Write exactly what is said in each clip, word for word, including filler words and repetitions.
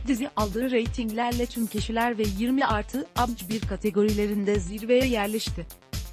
Dizi aldığı reytinglerle tüm kişiler ve yirmi artı bir kategorilerinde zirveye yerleşti.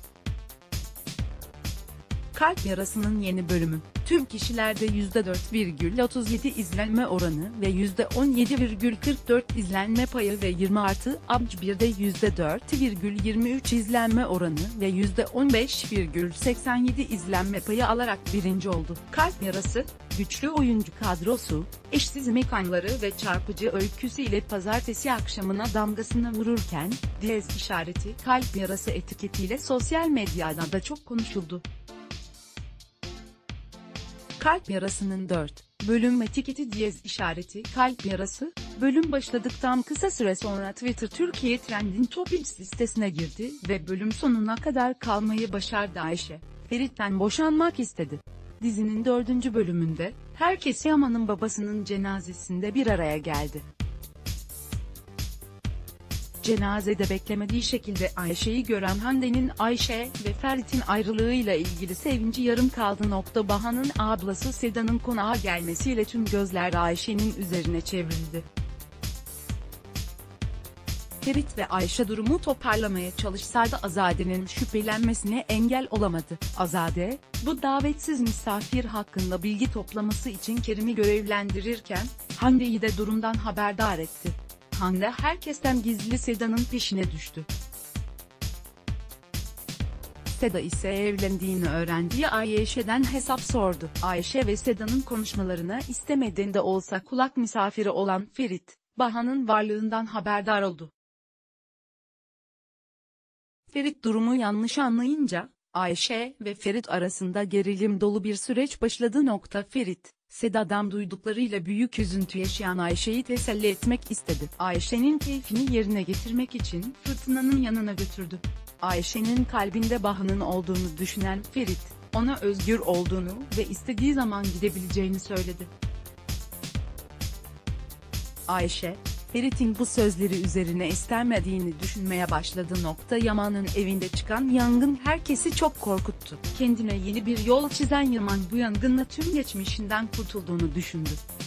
Kalp Yarası'nın yeni bölümü, tüm kişilerde yüzde dört virgül otuz yedi izlenme oranı ve yüzde on yedi virgül kırk dört izlenme payı ve yirmi artı birde yüzde dört virgül yirmi üç izlenme oranı ve yüzde on beş virgül seksen yedi izlenme payı alarak birinci oldu. Kalp Yarası, güçlü oyuncu kadrosu, eşsiz mekanları ve çarpıcı öyküsüyle pazartesi akşamına damgasını vururken, diyez işareti kalp yarası etiketiyle sosyal medyada da çok konuşuldu. Kalp Yarası'nın dört bölüm etiketi diyez işareti kalp yarası, bölüm başladıktan kısa süre sonra Twitter Türkiye Trending Topics listesine girdi ve bölüm sonuna kadar kalmayı başardı. Ayşe, Ferit'ten boşanmak istedi. Dizinin dördüncü bölümünde, herkes Yaman'ın babasının cenazesinde bir araya geldi. Cenazede beklemediği şekilde Ayşe'yi gören Hande'nin Ayşe ve Ferit'in ayrılığıyla ilgili sevinci yarım kaldı. Bahan'ın ablası Seda'nın konağa gelmesiyle tüm gözler Ayşe'nin üzerine çevrildi. Ferit ve Ayşe durumu toparlamaya çalışsa da Azade'nin şüphelenmesine engel olamadı. Azade, bu davetsiz misafir hakkında bilgi toplaması için Kerim'i görevlendirirken, Hande'yi de durumdan haberdar etti. Hande herkesten gizli Seda'nın peşine düştü. Seda ise evlendiğini öğrendiği Ayşe'den hesap sordu. Ayşe ve Seda'nın konuşmalarına istemeden de olsa kulak misafiri olan Ferit, Bahan'ın varlığından haberdar oldu. Ferit durumu yanlış anlayınca, Ayşe ve Ferit arasında gerilim dolu bir süreç başladı. Ferit, Seda'dan duyduklarıyla büyük üzüntü yaşayan Ayşe'yi teselli etmek istedi. Ayşe'nin keyfini yerine getirmek için Fırtına'nın yanına götürdü. Ayşe'nin kalbinde Bahan'ın olduğunu düşünen Ferit, ona özgür olduğunu ve istediği zaman gidebileceğini söyledi. Ayşe, Ferit'in bu sözleri üzerine istenmediğini düşünmeye başladı. Yaman'ın evinde çıkan yangın herkesi çok korkuttu. Kendine yeni bir yol çizen Yaman bu yangınla tüm geçmişinden kurtulduğunu düşündü.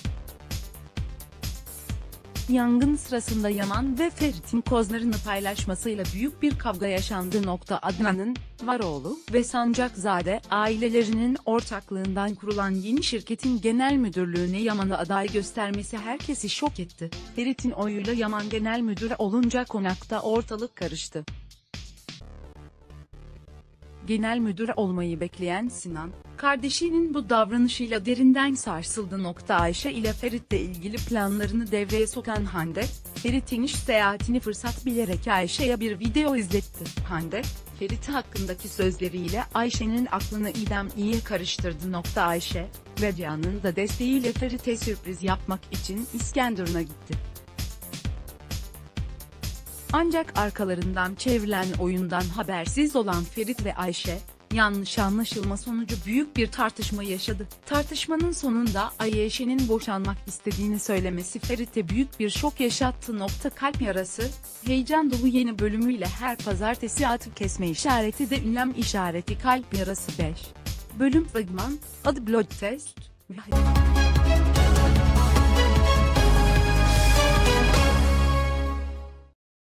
Yangın sırasında Yaman ve Ferit'in kozlarını paylaşmasıyla büyük bir kavga yaşandı. Adnan'ın, Varoğlu ve Sancakzade ailelerinin ortaklığından kurulan yeni şirketin genel müdürlüğüne Yaman'ı aday göstermesi herkesi şok etti. Ferit'in oyuyla Yaman genel müdür olunca konakta ortalık karıştı. Genel müdür olmayı bekleyen Sinan, kardeşinin bu davranışıyla derinden sarsıldı. Ayşe ile Ferit'le ilgili planlarını devreye sokan Hande, Ferit'in iş seyahatini fırsat bilerek Ayşe'ye bir video izletti. Hande, Ferit hakkındaki sözleriyle Ayşe'nin aklını idem iyiye karıştırdı. Ayşe, Vedia'nın da desteğiyle Ferit'e sürpriz yapmak için İskenderun'a gitti. Ancak arkalarından çevrilen oyundan habersiz olan Ferit ve Ayşe, yanlış anlaşılma sonucu büyük bir tartışma yaşadı. Tartışmanın sonunda Ayşe'nin boşanmak istediğini söylemesi Ferit'e büyük bir şok yaşattı. Kalp Yarası, heyecan dolu yeni bölümüyle her pazartesi atıp kesme işareti de ünlem işareti Kalp Yarası beş bölüm fragman, adı Blood Test.